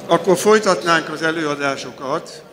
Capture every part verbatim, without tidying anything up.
Akkor folytatnánk az előadásokat,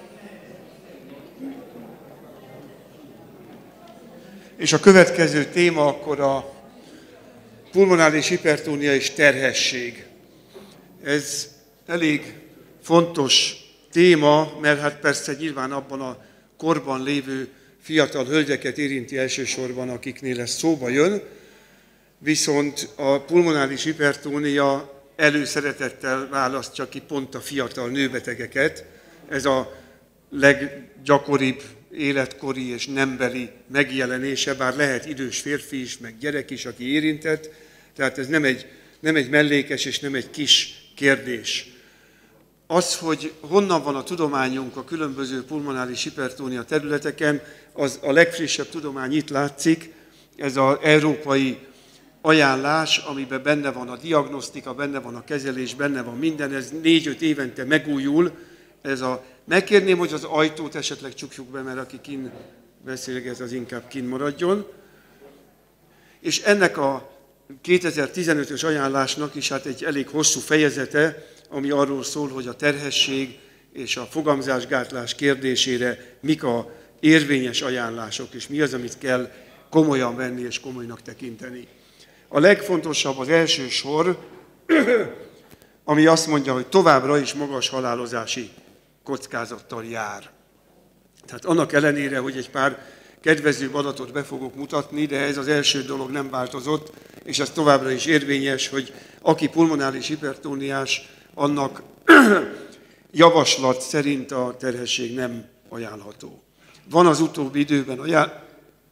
és a következő téma akkor a pulmonális hipertónia és terhesség. Ez elég fontos téma, mert hát persze nyilván abban a korban lévő fiatal hölgyeket érinti elsősorban, akiknél ez szóba jön, viszont a pulmonális hipertónia előszeretettel választja ki pont a fiatal nőbetegeket. Ez a leggyakoribb életkori és nembeli megjelenése, bár lehet idős férfi is, meg gyerek is, aki érintett. Tehát ez nem egy, nem egy mellékes és nem egy kis kérdés. Az, hogy honnan van a tudományunk a különböző pulmonális hipertónia területeken, az a legfrissebb tudomány itt látszik, ez az európai ajánlás, amiben benne van a diagnosztika, benne van a kezelés, benne van minden, ez négy-öt évente megújul. Ez a... Megkérném, hogy az ajtót esetleg csukjuk be, mert aki kin beszélget, az inkább kin maradjon. És ennek a kétezer-tizenötös ajánlásnak is hát egy elég hosszú fejezete, ami arról szól, hogy a terhesség és a fogamzásgátlás kérdésére mik a érvényes ajánlások, és mi az, amit kell komolyan venni és komolynak tekinteni. A legfontosabb az első sor, ami azt mondja, hogy továbbra is magas halálozási kockázattal jár. Tehát annak ellenére, hogy egy pár kedvezőbb adatot be fogok mutatni, de ez az első dolog nem változott, és ez továbbra is érvényes, hogy aki pulmonális hipertóniás, annak javaslat szerint a terhesség nem ajánlható. Van az utóbbi időben ajánl...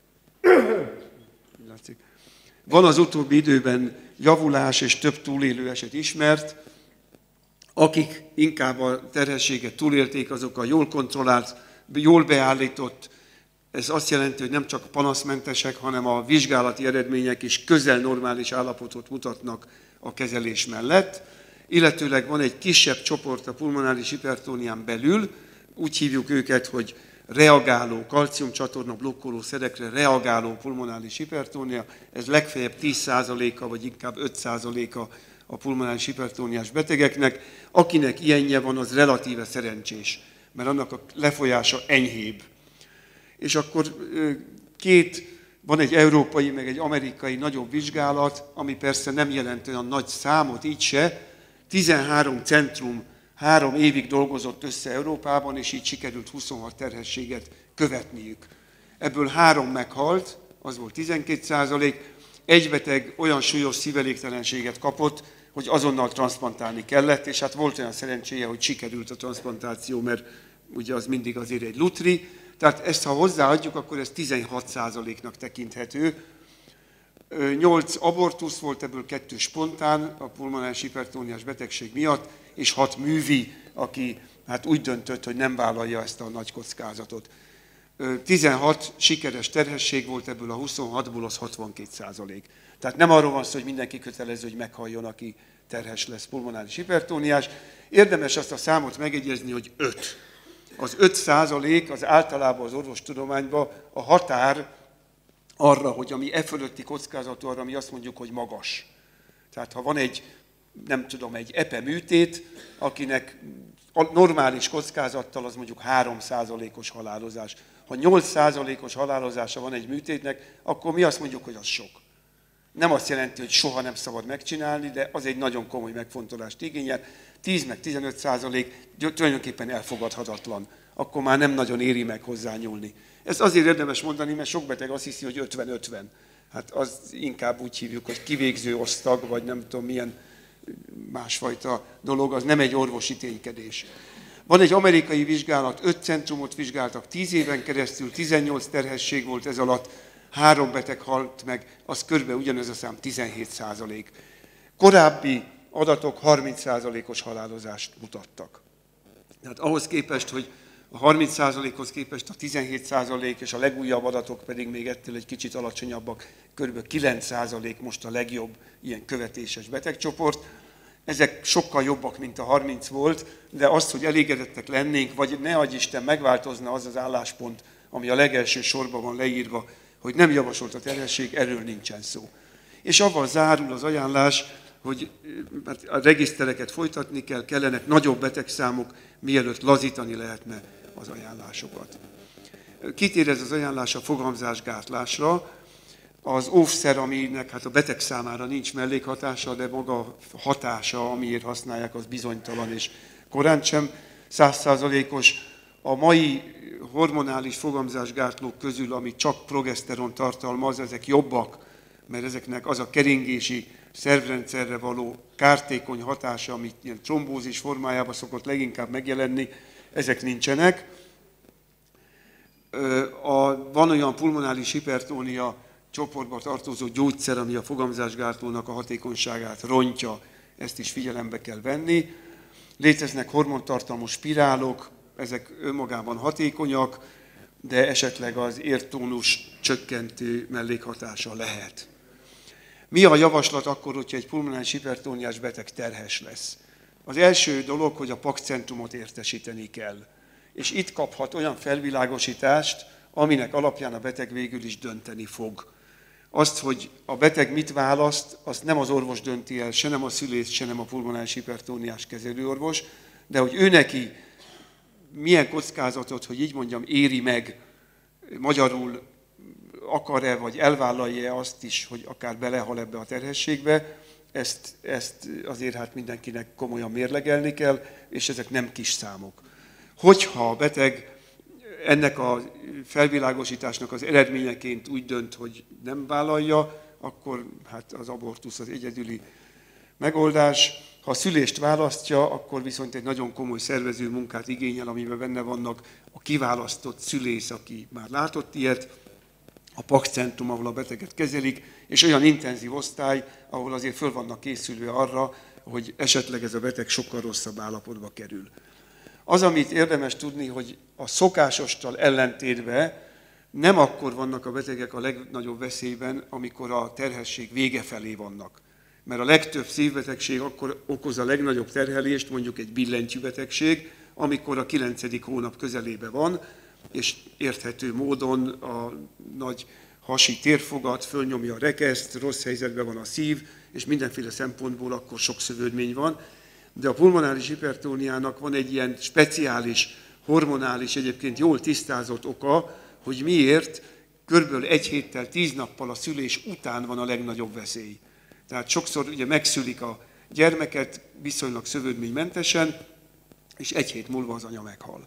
Van az utóbbi időben javulás és több túlélő eset ismert. Akik inkább a terhességet túlélték, azok a jól kontrollált, jól beállított, ez azt jelenti, hogy nem csak panaszmentesek, hanem a vizsgálati eredmények is közel normális állapotot mutatnak a kezelés mellett. Illetőleg van egy kisebb csoport a pulmonális hipertónián belül, úgy hívjuk őket, hogy reagáló, kalciumcsatorna blokkoló szerekre reagáló pulmonális hipertónia, ez legfeljebb tíz százaléka, vagy inkább öt százaléka a pulmonális hipertóniás betegeknek. Akinek ilyenje van, az relatíve szerencsés, mert annak a lefolyása enyhébb. És akkor két, van egy európai, meg egy amerikai nagyobb vizsgálat, ami persze nem jelent olyan nagy számot, így se. tizenhárom centrum három évig dolgozott össze Európában, és így sikerült huszonhat terhességet követniük. Ebből három meghalt, az volt tizenkét százalék, egy beteg olyan súlyos szívelégtelenséget kapott, hogy azonnal transzplantálni kellett, és hát volt olyan szerencséje, hogy sikerült a transzplantáció, mert ugye az mindig azért egy lutri. Tehát ezt, ha hozzáadjuk, akkor ez tizenhat százaléknak tekinthető. nyolc abortusz volt, ebből kettő spontán a pulmonális hipertóniás betegség miatt, és hat művi, aki hát úgy döntött, hogy nem vállalja ezt a nagy kockázatot. tizenhat sikeres terhesség volt, ebből a huszonhatból az hatvankét százalék. Tehát nem arról van szó, hogy mindenki kötelező, hogy meghalljon, aki terhes lesz, pulmonális hipertóniás. Érdemes azt a számot megjegyezni, hogy öt. Az öt százalék az általában az orvostudományban a határ arra, hogy ami e fölötti kockázatú, arra mi azt mondjuk, hogy magas. Tehát ha van egy, nem tudom, egy epe műtét, akinek a normális kockázattal az mondjuk három százalékos halálozás. Ha nyolc százalékos halálozása van egy műtétnek, akkor mi azt mondjuk, hogy az sok. Nem azt jelenti, hogy soha nem szabad megcsinálni, de az egy nagyon komoly megfontolást igényel. tíz meg tizenöt százalék tulajdonképpen elfogadhatatlan. Akkor már nem nagyon éri meg hozzányúlni. Ezt azért érdemes mondani, mert sok beteg azt hiszi, hogy ötven-ötven. Hát az inkább úgy hívjuk, hogy kivégző osztag, vagy nem tudom milyen másfajta dolog, az nem egy orvosi ténykedés. Van egy amerikai vizsgálat, öt centrumot vizsgáltak tíz éven keresztül, tizennyolc terhesség volt ez alatt, három beteg halt meg, az körülbelül ugyanez a szám tizenhét százalék. Korábbi adatok harminc százalékos halálozást mutattak. Tehát ahhoz képest, hogy a harminc százalékhoz képest a tizenhét százalék, és a legújabb adatok pedig még ettől egy kicsit alacsonyabbak, kb. kilenc százalék most a legjobb ilyen követéses betegcsoport. Ezek sokkal jobbak, mint a harminc volt, de azt, hogy elégedettek lennénk, vagy ne adj Isten megváltozna az az álláspont, ami a legelső sorban van leírva, hogy nem javasolt a terhesség, erről nincsen szó. És avval zárul az ajánlás, hogy mert a regisztereket folytatni kell, kellenek nagyobb betegszámok, mielőtt lazítani lehetne az ajánlásokat. Kitér ez az ajánlás a fogamzásgátlásra. Az óvszer, aminek hát a beteg számára nincs mellékhatása, de maga hatása, amiért használják, az bizonytalan és korán sem százszázalékos. A mai hormonális fogamzásgátlók közül, ami csak progeszteron tartalmaz, ezek jobbak, mert ezeknek az a keringési szervrendszerre való kártékony hatása, amit ilyen trombózis formájában szokott leginkább megjelenni, ezek nincsenek. A, van olyan pulmonális hipertónia csoportba tartozó gyógyszer, ami a fogamzásgátlónak a hatékonyságát rontja, ezt is figyelembe kell venni. Léteznek hormontartalmú spirálok, ezek önmagában hatékonyak, de esetleg az értónus csökkentő mellékhatása lehet. Mi a javaslat akkor, hogyha egy pulmonális hipertóniás beteg terhes lesz? Az első dolog, hogy a pakcentrumot értesíteni kell. És itt kaphat olyan felvilágosítást, aminek alapján a beteg végül is dönteni fog. Azt, hogy a beteg mit választ, azt nem az orvos dönti el, se nem a szülész, se nem a pulmonális hipertóniás kezelőorvos, de hogy ő neki milyen kockázatot, hogy így mondjam, éri meg, magyarul akar-e, vagy elvállalja azt is, hogy akár belehal ebbe a terhességbe, ezt, ezt azért hát mindenkinek komolyan mérlegelni kell, és ezek nem kis számok. Hogyha a beteg ennek a felvilágosításnak az eredményeként úgy dönt, hogy nem vállalja, akkor hát az abortusz az egyedüli megoldás. Ha a szülést választja, akkor viszont egy nagyon komoly szervező munkát igényel, amiben benne vannak a kiválasztott szülész, aki már látott ilyet, a pakcentrum, ahol a beteget kezelik, és olyan intenzív osztály, ahol azért föl vannak készülve arra, hogy esetleg ez a beteg sokkal rosszabb állapotba kerül. Az, amit érdemes tudni, hogy a szokásostal ellentétben nem akkor vannak a betegek a legnagyobb veszélyben, amikor a terhesség vége felé vannak. Mert a legtöbb szívbetegség akkor okoz a legnagyobb terhelést, mondjuk egy billentyűbetegség, amikor a kilencedik hónap közelébe van, és érthető módon a nagy hasi térfogat fölnyomja a rekeszt, rossz helyzetben van a szív, és mindenféle szempontból akkor sok szövődmény van. De a pulmonális hipertóniának van egy ilyen speciális, hormonális, egyébként jól tisztázott oka, hogy miért körülbelül egy héttel, tíz nappal a szülés után van a legnagyobb veszély. Tehát sokszor ugye megszülik a gyermeket viszonylag szövődménymentesen, és egy hét múlva az anya meghal.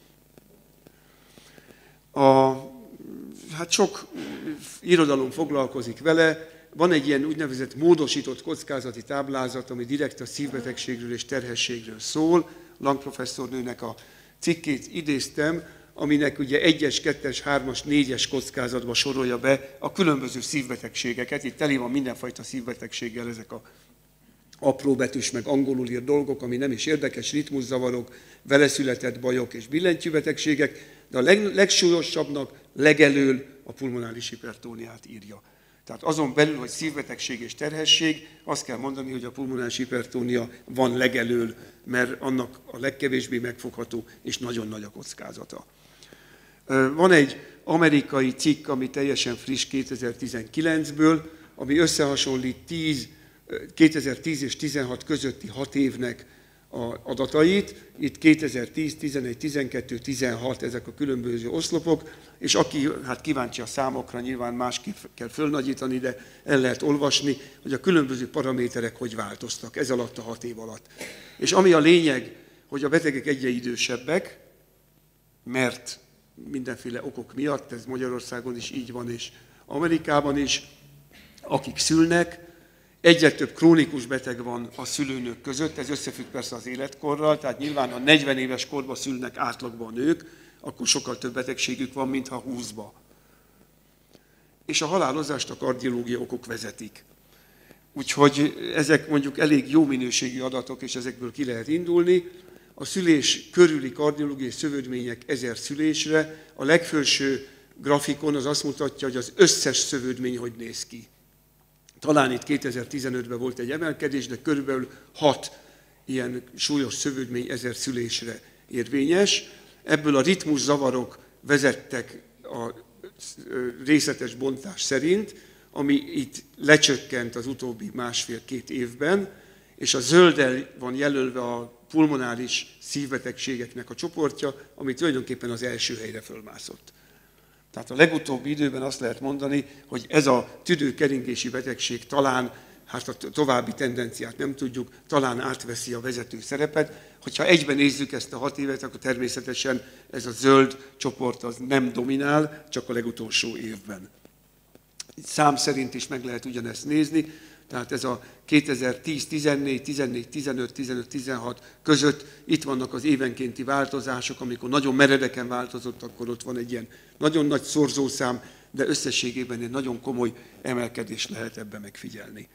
A, hát sok irodalom foglalkozik vele, van egy ilyen úgynevezett módosított kockázati táblázat, ami direkt a szívbetegségről és terhességről szól. Lang professzornőnek a cikkét idéztem, aminek ugye egyes, kettes, hármas, négyes kockázatba sorolja be a különböző szívbetegségeket. Itt teli van mindenfajta szívbetegséggel ezek a apróbetűs, meg angolul írt dolgok, ami nem is érdekes, ritmuszavarok, veleszületett bajok és billentyűbetegségek, de a leg, legsúlyosabbnak legelől a pulmonális hipertóniát írja. Tehát azon belül, hogy szívbetegség és terhesség, azt kell mondani, hogy a pulmonális hipertónia van legelől, mert annak a legkevésbé megfogható és nagyon nagy a kockázata. Van egy amerikai cikk, ami teljesen friss kétezer-tizenkilencből, ami összehasonlít tíz, kétezer-tíz és tizenhat közötti hat évnek a adatait. Itt kétezer-tíz, tizenegy, tizenkettő, tizenhat ezek a különböző oszlopok, és aki hát kíváncsi a számokra, nyilván másképp kell fölnagyítani, de el lehet olvasni, hogy a különböző paraméterek hogy változtak ez alatt a hat év alatt. És ami a lényeg, hogy a betegek egyre idősebbek, mert mindenféle okok miatt, ez Magyarországon is így van, és Amerikában is, akik szülnek, egyre több krónikus beteg van a szülőnők között, ez összefügg persze az életkorral, tehát nyilván ha negyven éves korban szülnek átlagban a nők, akkor sokkal több betegségük van, mint ha húszba. És a halálozást a kardiológiai okok vezetik. Úgyhogy ezek mondjuk elég jó minőségű adatok, és ezekből ki lehet indulni. A szülés körüli kardiológiai szövődmények ezer szülésre, a legfelső grafikon az azt mutatja, hogy az összes szövődmény hogy néz ki. Talán itt kétezer-tizenötben volt egy emelkedés, de körülbelül hat ilyen súlyos szövődmény ezer szülésre érvényes. Ebből a ritmuszavarok vezettek a részletes bontás szerint. ami itt lecsökkent az utóbbi másfél-két évben, és a zölddel van jelölve a pulmonáris szívbetegségeknek a csoportja, ami tulajdonképpen az első helyre fölmászott. Tehát a legutóbbi időben azt lehet mondani, hogy ez a tüdőkeringési betegség talán, hát a további tendenciát nem tudjuk, talán átveszi a vezető szerepet. Hogyha egyben nézzük ezt a hat évet, akkor természetesen ez a zöld csoport az nem dominál, csak a legutolsó évben. Szám szerint is meg lehet ugyanezt nézni, tehát ez a kétezer-tíz, tizennégy, tizennégy, tizenöt, tizenöt, tizenhat között itt vannak az évenkénti változások, amikor nagyon meredeken változott, akkor ott van egy ilyen nagyon nagy szorzószám, de összességében egy nagyon komoly emelkedés lehet ebben megfigyelni.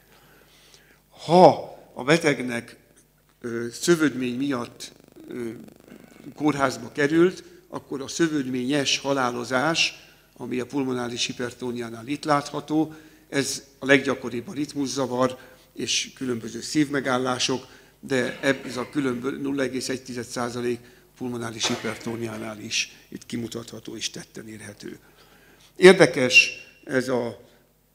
Ha a betegnek ö, szövődmény miatt ö, kórházba került, akkor a szövődményes halálozás, ami a pulmonális hipertóniánál itt látható, ez a leggyakoribb a ritmuszavar és különböző szívmegállások, de ez a különböző nulla egész egy százalék pulmonális hipertóniánál is itt kimutatható és tetten érhető. Érdekes ez a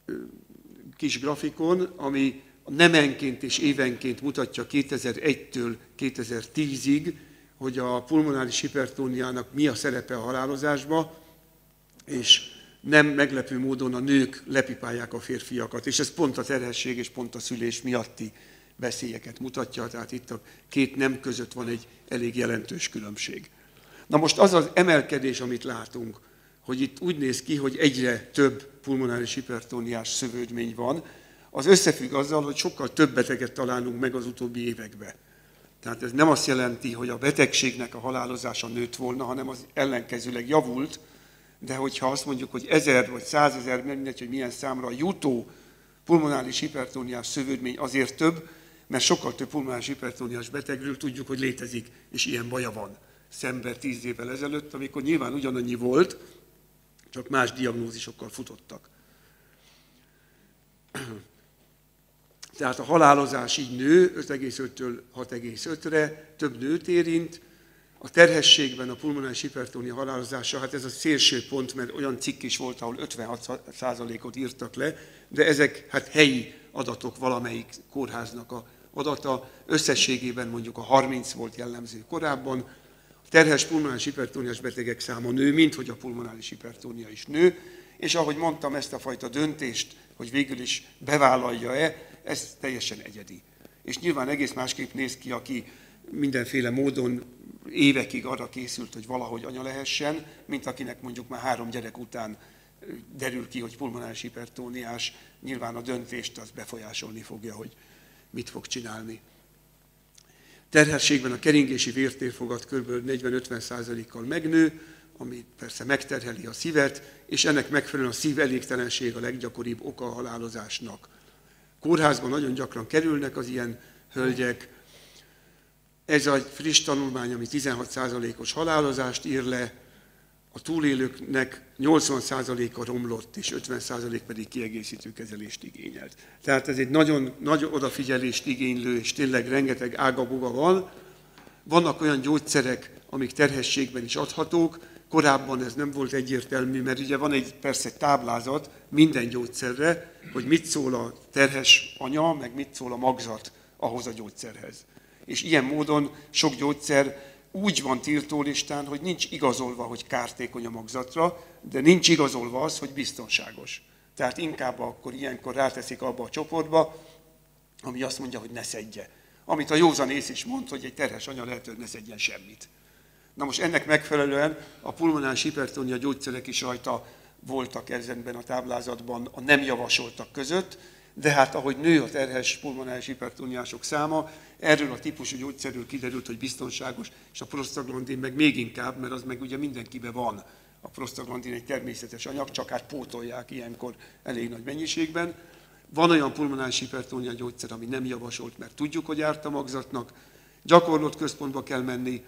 kis grafikon, ami a nemenként és évenként mutatja kétezer-egytől kétezer-tízig, hogy a pulmonáris hipertóniának mi a szerepe a halálozásban, és nem meglepő módon a nők lepipálják a férfiakat, és ez pont a terhesség és pont a szülés miatti veszélyeket mutatja, tehát itt a két nem között van egy elég jelentős különbség. Na most az az emelkedés, amit látunk, hogy itt úgy néz ki, hogy egyre több pulmonáris hipertóniás szövődmény van, az összefügg azzal, hogy sokkal több beteget találunk meg az utóbbi években. Tehát ez nem azt jelenti, hogy a betegségnek a halálozása nőtt volna, hanem az ellenkezőleg javult, de hogyha azt mondjuk, hogy ezer vagy százezer, mindegy, hogy milyen számra jutó pulmonális hipertóniás szövődmény azért több, mert sokkal több pulmonális hipertóniás betegről tudjuk, hogy létezik, és ilyen baja van. Szemben tíz évvel ezelőtt, amikor nyilván ugyanannyi volt, csak más diagnózisokkal futottak. Tehát a halálozás így nő, öt egész öttől hat egész ötre, több nőt érint. A terhességben a pulmonális hipertónia halálozása, hát ez a szélső pont, mert olyan cikk is volt, ahol ötvenhat százalékot írtak le, de ezek hát helyi adatok, valamelyik kórháznak a adata. Összességében mondjuk a harminc volt jellemző korábban. A terhes pulmonális hipertóniás betegek száma nő, mint hogy a pulmonális hipertónia is nő, és ahogy mondtam, ezt a fajta döntést, hogy végül is bevállalja-e, ez teljesen egyedi. És nyilván egész másképp néz ki, aki mindenféle módon évekig arra készült, hogy valahogy anya lehessen, mint akinek mondjuk már három gyerek után derül ki, hogy pulmonáris hipertóniás, nyilván a döntést az befolyásolni fogja, hogy mit fog csinálni. Terhességben a keringési vértérfogat kb. negyven-ötven százalékkal megnő, ami persze megterheli a szívet, és ennek megfelelően a szív elégtelenség a leggyakoribb oka a halálozásnak. Kórházban nagyon gyakran kerülnek az ilyen hölgyek. Ez egy friss tanulmány, ami tizenhat százalékos halálozást ír le, a túlélőknek nyolcvan százaléka romlott, és ötven százalék pedig kiegészítő kezelést igényelt. Tehát ez egy nagyon nagy odafigyelést igénylő, és tényleg rengeteg ágaboga van. Vannak olyan gyógyszerek, amik terhességben is adhatók, korábban ez nem volt egyértelmű, mert ugye van egy persze táblázat minden gyógyszerre, hogy mit szól a terhes anya, meg mit szól a magzat ahhoz a gyógyszerhez. És ilyen módon sok gyógyszer úgy van tiltólistán, hogy nincs igazolva, hogy kártékony a magzatra, de nincs igazolva az, hogy biztonságos. Tehát inkább akkor ilyenkor ráteszik abba a csoportba, ami azt mondja, hogy ne szedje. Amit a józanész is mond, hogy egy terhes anya lehet, hogy ne szedjen semmit. Na most ennek megfelelően a pulmonális hipertónia gyógyszerek is rajta voltak ezenben a táblázatban a nem javasoltak között, de hát ahogy nő a terhes pulmonális hipertóniások száma, erről a típusú gyógyszerről kiderült, hogy biztonságos, és a prostaglandin meg még inkább, mert az meg ugye mindenkiben van. A prostaglandin egy természetes anyag, csak hát pótolják ilyenkor elég nagy mennyiségben. Van olyan pulmonális hipertónia gyógyszer, ami nem javasolt, mert tudjuk, hogy árt a magzatnak. Gyakorlott központba kell menni.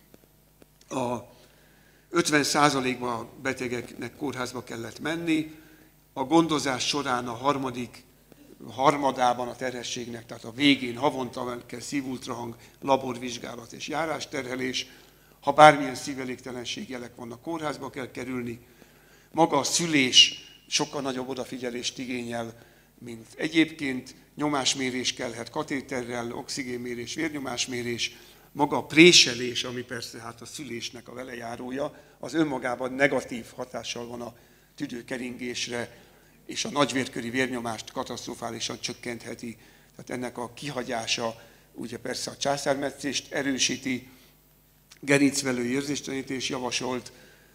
A ötven százalékban a betegeknek kórházba kellett menni. A gondozás során a harmadik harmadában a terhességnek, tehát a végén havonta kell szívultrahang, laborvizsgálat és járásterhelés. Ha bármilyen szívelégtelenség jelek vannak, kórházba kell kerülni. Maga a szülés sokkal nagyobb odafigyelést igényel, mint egyébként. Nyomásmérés kellhet katéterrel, oxigénmérés, vérnyomásmérés, maga a préselés, ami persze hát a szülésnek a velejárója, az önmagában negatív hatással van a tüdőkeringésre, és a nagyvérköri vérnyomást katasztrofálisan csökkentheti. Tehát ennek a kihagyása ugye persze a császármetszést erősíti, gerincvelő érzéstelenítés javasolt,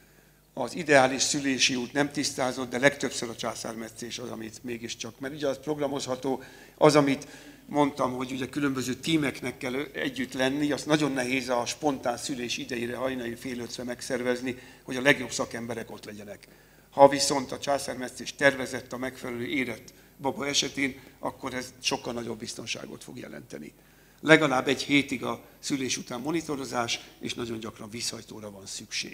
az ideális szülési út nem tisztázott, de legtöbbször a császármetszés az, amit mégiscsak, mert ugye az programozható, az, amit mondtam, hogy ugye különböző tímeknek kell együtt lenni, az nagyon nehéz a spontán szülés idejére hajnali fél ötre megszervezni, hogy a legjobb szakemberek ott legyenek. Ha viszont a császármetszés tervezett a megfelelő érett baba esetén, akkor ez sokkal nagyobb biztonságot fog jelenteni. Legalább egy hétig a szülés után monitorozás, és nagyon gyakran vízhajtóra van szükség.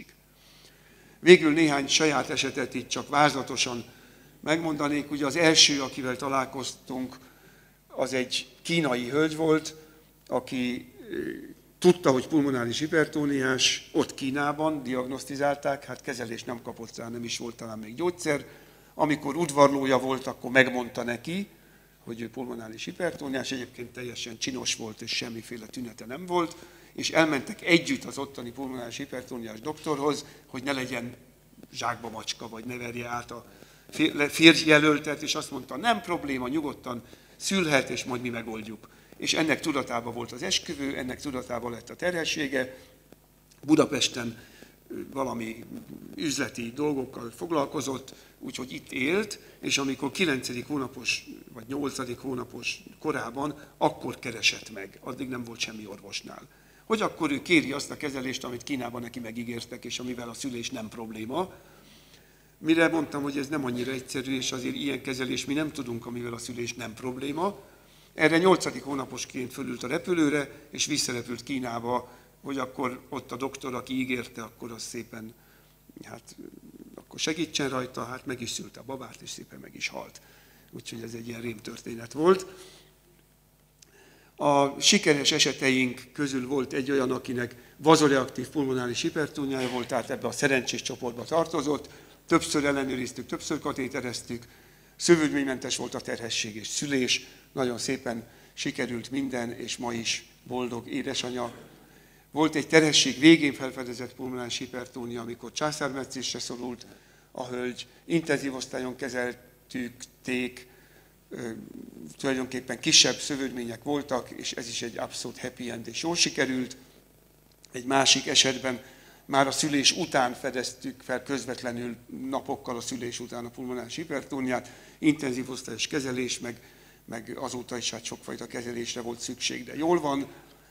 Végül néhány saját esetet itt csak vázlatosan megmondanék. Ugye az első, akivel találkoztunk, az egy kínai hölgy volt, aki tudta, hogy pulmonáris hipertóniás, ott Kínában diagnosztizálták, hát kezelést nem kapott rá, nem is volt talán még gyógyszer. Amikor udvarlója volt, akkor megmondta neki, hogy ő pulmonáris hipertóniás, egyébként teljesen csinos volt, és semmiféle tünete nem volt, és elmentek együtt az ottani pulmonáris hipertóniás doktorhoz, hogy ne legyen zsákba macska, vagy ne verje át a férjjelöltet, és azt mondta, nem probléma, nyugodtan szülhet, és majd mi megoldjuk. És ennek tudatában volt az esküvő, ennek tudatában lett a terhessége. Budapesten valami üzleti dolgokkal foglalkozott, úgyhogy itt élt, és amikor kilencedik hónapos, vagy nyolcadik hónapos korában, akkor keresett meg, addig nem volt semmi orvosnál. Hogy akkor ő kéri azt a kezelést, amit Kínában neki megígértek, és amivel a szülés nem probléma. Mire mondtam, hogy ez nem annyira egyszerű, és azért ilyen kezelés mi nem tudunk, amivel a szülés nem probléma. Erre nyolcadik hónaposként fölült a repülőre, és visszarepült Kínába, hogy akkor ott a doktor, aki ígérte, akkor az szépen, hát akkor segítsen rajta, hát meg is szülte a babát, és szépen meg is halt. Úgyhogy ez egy ilyen rémtörténet volt. A sikeres eseteink közül volt egy olyan, akinek vazoreaktív pulmonáris hipertóniája volt, tehát ebbe a szerencsés csoportba tartozott. Többször ellenőriztük, többször katétereztük, szövődménymentes volt a terhesség és szülés, nagyon szépen sikerült minden, és ma is boldog édesanya. Volt egy terhesség végén felfedezett pulmonáris hipertónia, amikor császármetszésre szorult a hölgy, intenzív osztályon kezeltük, ték, tulajdonképpen kisebb szövődmények voltak, és ez is egy abszolút happy end, és jól sikerült. Egy másik esetben már a szülés után fedeztük fel közvetlenül napokkal a szülés után a pulmonáris hipertóniát, intenzív osztályos kezelés, meg, meg azóta is hát sokfajta kezelésre volt szükség, de jól van.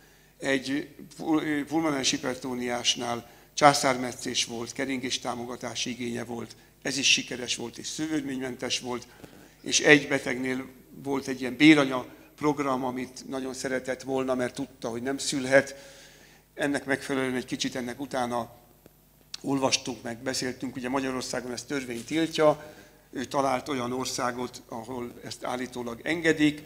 Egy pulmonáris hipertóniásnál császármetszés volt, keringéstámogatási igénye volt, ez is sikeres volt és szövődménymentes volt, és egy betegnél volt egy ilyen béranya program, amit nagyon szeretett volna, mert tudta, hogy nem szülhet. Ennek megfelelően egy kicsit ennek utána olvastunk meg, beszéltünk, ugye Magyarországon ezt törvény tiltja, ő talált olyan országot, ahol ezt állítólag engedik,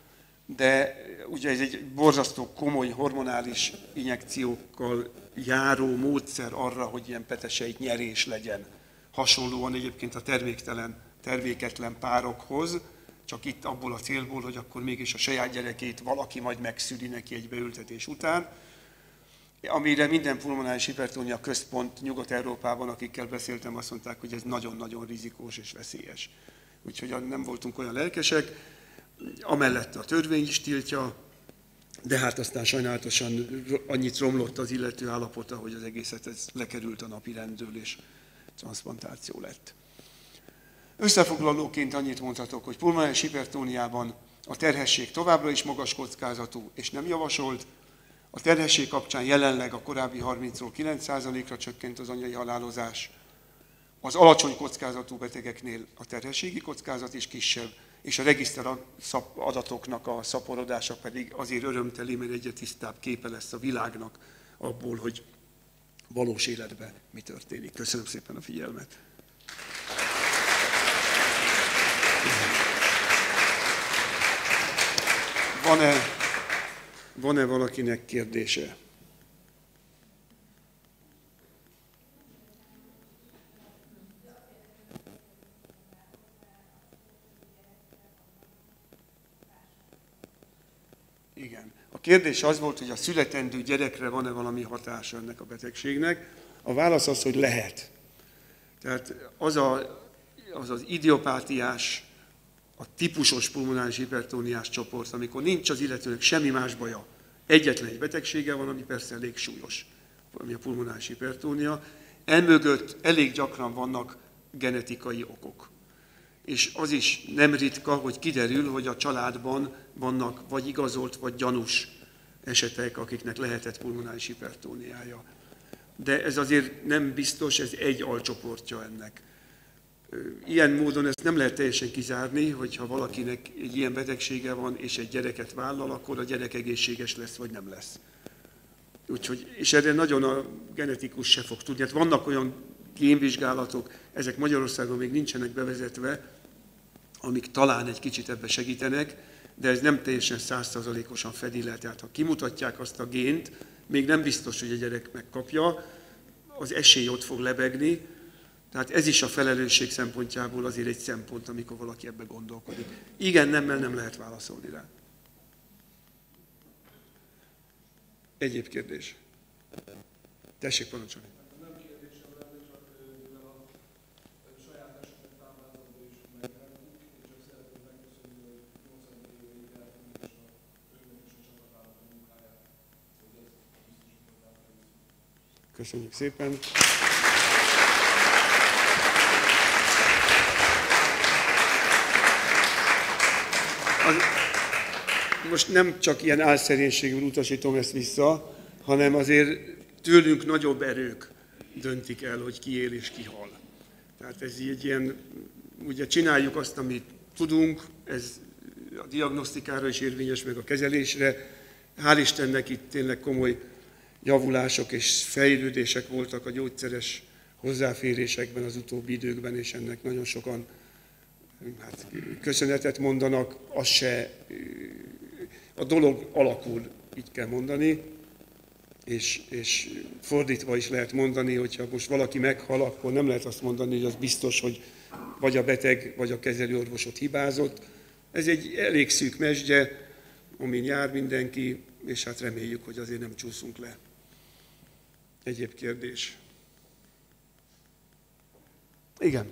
de ugye ez egy borzasztó komoly hormonális injekciókkal járó módszer arra, hogy ilyen peteseit nyerés legyen. Hasonlóan egyébként a terméktelen, terméketlen párokhoz, csak itt abból a célból, hogy akkor mégis a saját gyerekét valaki majd megszüli neki egy beültetés után. Amire minden pulmonáris hipertónia központ Nyugat-Európában, akikkel beszéltem, azt mondták, hogy ez nagyon-nagyon rizikós és veszélyes. Úgyhogy nem voltunk olyan lelkesek. Amellett a törvény is tiltja, de hát aztán sajnálatosan annyit romlott az illető állapota, hogy az egészet ez lekerült a napi rendről, és transzplantáció lett. Összefoglalóként annyit mondhatok, hogy pulmonáris hipertóniában a terhesség továbbra is magas kockázatú és nem javasolt. A terhesség kapcsán jelenleg a korábbi harmincról kilenc százalékra csökkent az anyai halálozás. Az alacsony kockázatú betegeknél a terhességi kockázat is kisebb, és a regiszter adatoknak a szaporodása pedig azért örömteli, mert egyre tisztább képe lesz a világnak abból, hogy valós életben mi történik. Köszönöm szépen a figyelmet! Van-e, van-e valakinek kérdése? kérdés az volt, hogy a születendő gyerekre van-e valami hatása ennek a betegségnek. A válasz az, hogy lehet. Tehát az a, az, az idiopátiás, a típusos pulmonális hipertóniás csoport, amikor nincs az illetőnek semmi más baja, egyetlen egy betegsége van, ami persze elég súlyos, ami a pulmonális hipertónia. Emögött elég gyakran vannak genetikai okok. És az is nem ritka, hogy kiderül, hogy a családban vannak vagy igazolt, vagy gyanús esetek, akiknek lehetett pulmonális hipertóniája. De ez azért nem biztos, ez egy alcsoportja ennek. Ilyen módon ezt nem lehet teljesen kizárni, hogyha valakinek egy ilyen betegsége van, és egy gyereket vállal, akkor a gyerek egészséges lesz, vagy nem lesz. Úgyhogy, és erre nagyon a genetikus se fog tudni. Hát vannak olyan génvizsgálatok, ezek Magyarországon még nincsenek bevezetve, amik talán egy kicsit ebbe segítenek, de ez nem teljesen száz százalékosan fedi le. Tehát ha kimutatják azt a gént, még nem biztos, hogy a gyerek megkapja, az esély ott fog lebegni. Tehát ez is a felelősség szempontjából azért egy szempont, amikor valaki ebbe gondolkodik. Igen, nemmel nem lehet válaszolni rá. Egyéb kérdés? Tessék, parancsolni. Nem kérdésem lenne, csak mivel a saját esetet táblázatban is megvettük, én csak szeretném megköszönni, hogy nyolcadik évig eltűnik, és a önnek és a csapatának a munkáját, hogy ez biztosították. Köszönjük szépen. Az, most nem csak ilyen álszerénységből utasítom ezt vissza, hanem azért tőlünk nagyobb erők döntik el, hogy ki él és ki hal. Tehát ez egy ilyen, ugye csináljuk azt, amit tudunk, ez a diagnosztikára is érvényes, meg a kezelésre. Hál' Istennek itt tényleg komoly javulások és fejlődések voltak a gyógyszeres hozzáférésekben az utóbbi időkben, és ennek nagyon sokan hát, köszönetet mondanak, az se, a dolog alakul, így kell mondani, és, és fordítva is lehet mondani, hogyha most valaki meghal, akkor nem lehet azt mondani, hogy az biztos, hogy vagy a beteg, vagy a kezelőorvosot hibázott. Ez egy elég szűk mesdje, amin jár mindenki, és hát reméljük, hogy azért nem csúszunk le. Egyéb kérdés? Igen.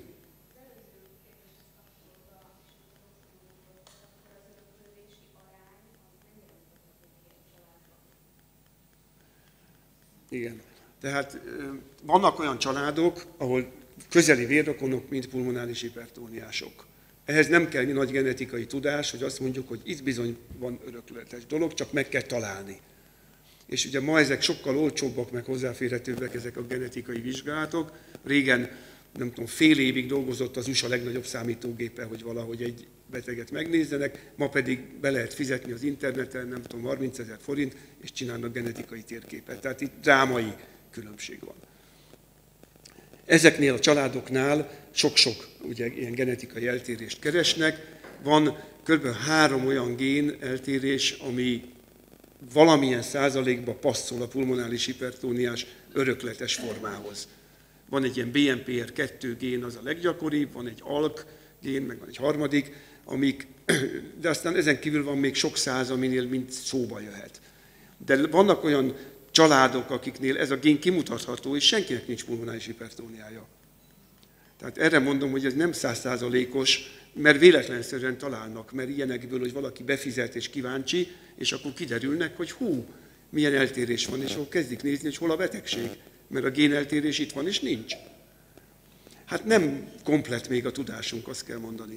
Igen. Tehát vannak olyan családok, ahol közeli vérrokonok, mint pulmonális hipertóniások. Ehhez nem kell nagy genetikai tudás, hogy azt mondjuk, hogy itt bizony van örökletes dolog, csak meg kell találni. És ugye ma ezek sokkal olcsóbbak, meg hozzáférhetőbbek ezek a genetikai vizsgálatok. Régen, nem tudom, fél évig dolgozott az u es á legnagyobb számítógépe, hogy valahogy egy beteget megnézzenek, ma pedig be lehet fizetni az interneten, nem tudom, harmincezer forint, és csinálnak genetikai térképet. Tehát itt drámai különbség van. Ezeknél a családoknál sok-sok ugye, ilyen genetikai eltérést keresnek. Van kb. három olyan gén eltérés, ami valamilyen százalékban passzol a pulmonális hipertóniás örökletes formához. Van egy ilyen bé en pé er kettő gén, az a leggyakoribb, van egy alk gén, meg van egy harmadik, amik, de aztán ezen kívül van még sok száz, aminél mind szóba jöhet. De vannak olyan családok, akiknél ez a gén kimutatható, és senkinek nincs pulmonális hipertóniája. Tehát erre mondom, hogy ez nem száz százalékos, mert véletlenszerűen találnak, mert ilyenekből, hogy valaki befizet és kíváncsi, és akkor kiderülnek, hogy hú, milyen eltérés van, és akkor kezdik nézni, hogy hol a betegség, mert a géneltérés itt van, és nincs. Hát nem komplett még a tudásunk, azt kell mondani.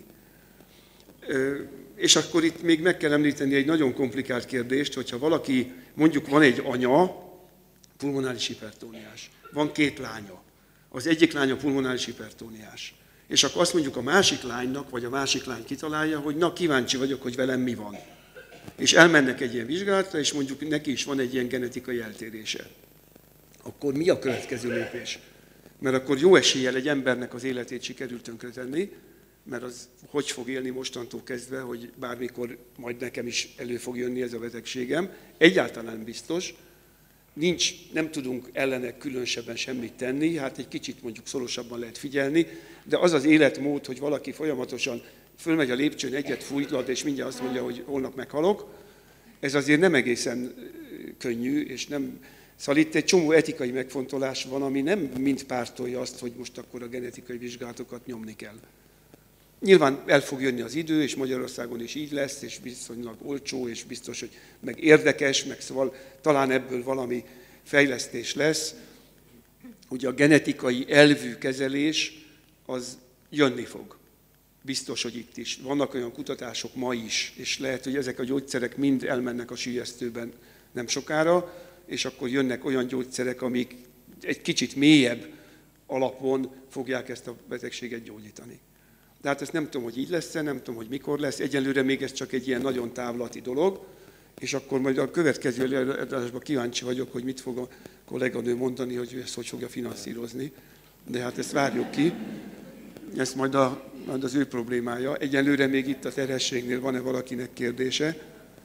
És akkor itt még meg kell említeni egy nagyon komplikált kérdést, hogyha valaki, mondjuk van egy anya, pulmonális hipertóniás, van két lánya. Az egyik lánya pulmonális hipertóniás. És akkor azt mondjuk a másik lánynak, vagy a másik lány kitalálja, hogy na, kíváncsi vagyok, hogy velem mi van. És elmennek egy ilyen vizsgálatra, és mondjuk neki is van egy ilyen genetikai eltérése. Akkor mi a következő lépés? Mert akkor jó eséllyel egy embernek az életét sikerült tönkretenni, mert az hogy fog élni mostantól kezdve, hogy bármikor majd nekem is elő fog jönni ez a betegségem. Egyáltalán biztos. Nincs, nem tudunk ellene különösebben semmit tenni, hát egy kicsit mondjuk szorosabban lehet figyelni, de az az életmód, hogy valaki folyamatosan fölmegy a lépcsőn, egyet fújtlad, és mindjárt azt mondja, hogy holnap meghalok, Ez azért nem egészen könnyű, és nem... Szóval itt egy csomó etikai megfontolás van, ami nem mind pártolja azt, hogy most akkor a genetikai vizsgálatokat nyomni kell. Nyilván el fog jönni az idő, és Magyarországon is így lesz, és viszonylag olcsó, és biztos, hogy meg érdekes, meg szóval talán ebből valami fejlesztés lesz. Ugye a genetikai elvű kezelés az jönni fog. Biztos, hogy itt is. Vannak olyan kutatások ma is, és lehet, hogy ezek a gyógyszerek mind elmennek a süllyesztőben nem sokára, és akkor jönnek olyan gyógyszerek, amik egy kicsit mélyebb alapon fogják ezt a betegséget gyógyítani. De hát ezt nem tudom, hogy így lesz-e, nem tudom, hogy mikor lesz. Egyelőre még ez csak egy ilyen nagyon távlati dolog, és akkor majd a következő előadásban kíváncsi vagyok, hogy mit fog a kolléganő mondani, hogy ő ezt hogy fogja finanszírozni. De hát ezt várjuk ki. Ez majd, a, majd az ő problémája. Egyelőre még itt a terhességnél van-e valakinek kérdése?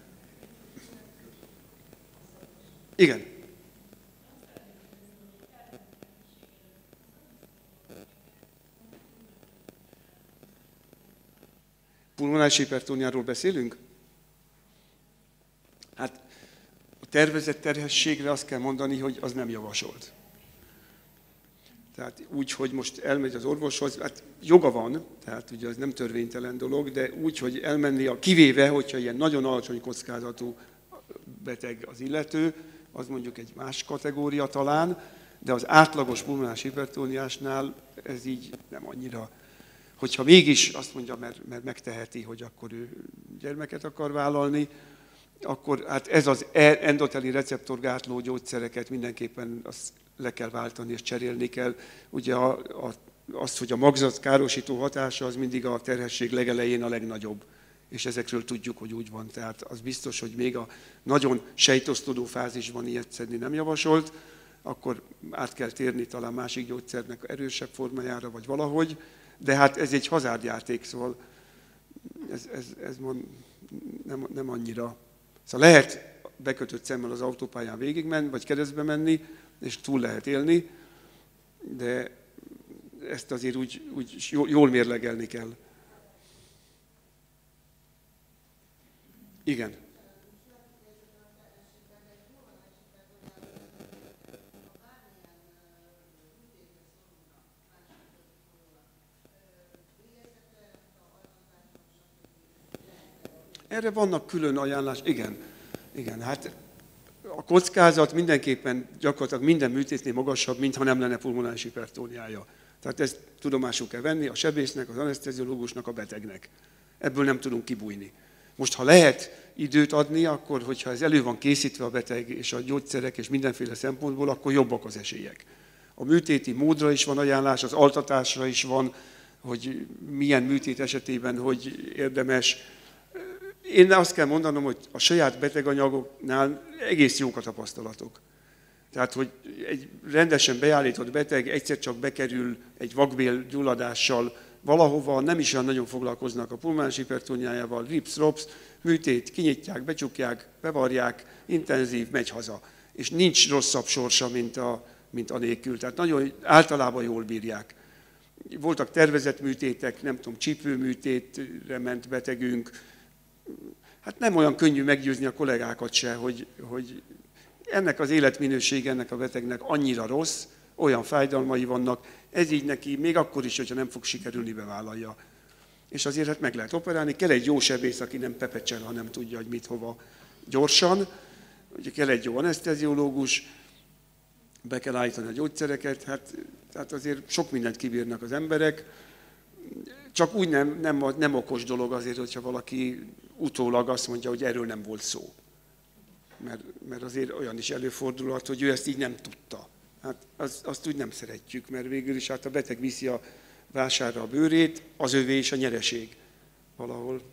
Igen. Pulmonális hipertóniáról beszélünk? Hát a tervezett terhességre azt kell mondani, hogy az nem javasolt. Tehát úgy, hogy most elmegy az orvoshoz, hát joga van, tehát ugye az nem törvénytelen dolog, de úgy, hogy elmenni a kivéve, hogyha ilyen nagyon alacsony kockázatú beteg az illető, az mondjuk egy más kategória talán, de az átlagos pulmonális hipertóniásnál ez így nem annyira. Hogyha mégis azt mondja, mert, mert megteheti, hogy akkor ő gyermeket akar vállalni, akkor hát ez az endoteli receptorgátló gyógyszereket mindenképpen azt le kell váltani és cserélni kell. Ugye a, a, az, hogy a magzat károsító hatása az mindig a terhesség legelején a legnagyobb. És ezekről tudjuk, hogy úgy van. Tehát az biztos, hogy még a nagyon sejtosztodó fázisban ilyet szedni nem javasolt, akkor át kell térni talán másik gyógyszernek erősebb formájára, vagy valahogy. De hát ez egy hazárdjáték, szóval ez, ez, ez nem, nem annyira. Szóval lehet bekötött szemmel az autópályán végigmenni, vagy keresztbe menni, és túl lehet élni, de ezt azért úgy, úgy jól mérlegelni kell. Igen. Erre vannak külön ajánlások. Igen. Igen, hát a kockázat mindenképpen gyakorlatilag minden műtétnél magasabb, mintha nem lenne pulmonális hipertóniája. Tehát ezt tudomásul kell venni a sebésznek, az aneszteziológusnak, a betegnek. Ebből nem tudunk kibújni. Most, ha lehet időt adni, akkor, hogyha ez elő van készítve a beteg és a gyógyszerek és mindenféle szempontból, akkor jobbak az esélyek. A műtéti módra is van ajánlás, az altatásra is van, hogy milyen műtét esetében, hogy érdemes. Én azt kell mondanom, hogy a saját beteganyagoknál egész jók a tapasztalatok. Tehát, hogy egy rendesen beállított beteg egyszer csak bekerül egy vakbél gyulladással valahova, nem is olyan nagyon foglalkoznak a pulmonális hipertóniájával, rips-rops, műtét, kinyitják, becsukják, bevarják, intenzív, megy haza. És nincs rosszabb sorsa, mint a, mint a nélkül. Tehát nagyon általában jól bírják. Voltak tervezett műtétek, nem tudom, csípőműtétre ment betegünk. Hát nem olyan könnyű meggyőzni a kollégákat se, hogy, hogy ennek az életminősége, ennek a betegnek annyira rossz, olyan fájdalmai vannak, ez így neki még akkor is, hogyha nem fog sikerülni, bevállalja. És azért hát meg lehet operálni, kell egy jó sebész, aki nem pepecsel, hanem tudja, hogy mit, hova gyorsan. Ugye kell egy jó aneszteziológus, be kell állítani a gyógyszereket, hát, hát azért sok mindent kibírnak az emberek. Csak úgy nem, nem, nem okos dolog azért, hogyha valaki utólag azt mondja, hogy erről nem volt szó. Mert, mert azért olyan is előfordulhat, hogy ő ezt így nem tudta. Hát az, azt úgy nem szeretjük, mert végül is hát a beteg viszi a vásárra a bőrét, az övé is a nyereség valahol.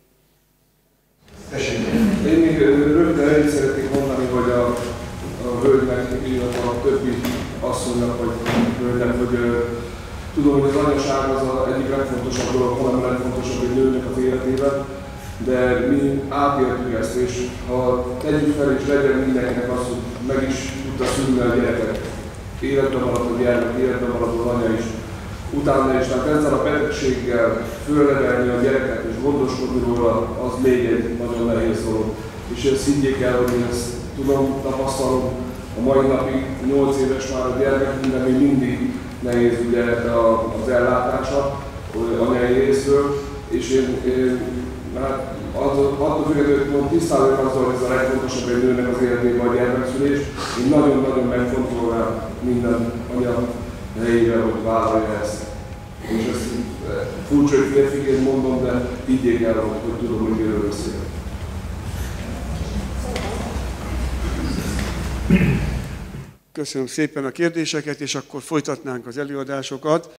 Én még röviden egyet szeretnék mondani, hogy a, a hölgynek, illetve a többi asszonynak, vagy hölgynek, hogy tudom, hogy az anyaság az az egyik legfontosabb dolog, hanem a legfontosabb egy nőnek az életében, de mi átéltük ezt, és ha tegyük fel és legyen mindenkinek azt, hogy meg is tudta szülni a gyereket. Életben maradt a gyermek, életben maradt az anya is. Utána is, tehát ezzel a betegséggel fölnevelni a gyereket és gondoskodni róla, az még egy nagyon nehéz dolog. és ezt higgyék el, hogy én ezt tudom, tapasztalom, a mai napig nyolc éves már a gyermek, de még mindig nehéz ugye az ellátása anyai részről, és én, én hát attól függetlenül, hogy tisztán vagyok azzal, hogy ez a legfontosabb egy nőnek az életében a gyermekszülés, én nagyon-nagyon megfontolnám minden anya helyével, hogy vállalja ezt. És ezt furcsa, hogy férfiként mondom, de higgyék el, hogy, hogy tudom, hogy miről beszélek. Köszönöm szépen a kérdéseket, és akkor folytatnánk az előadásokat.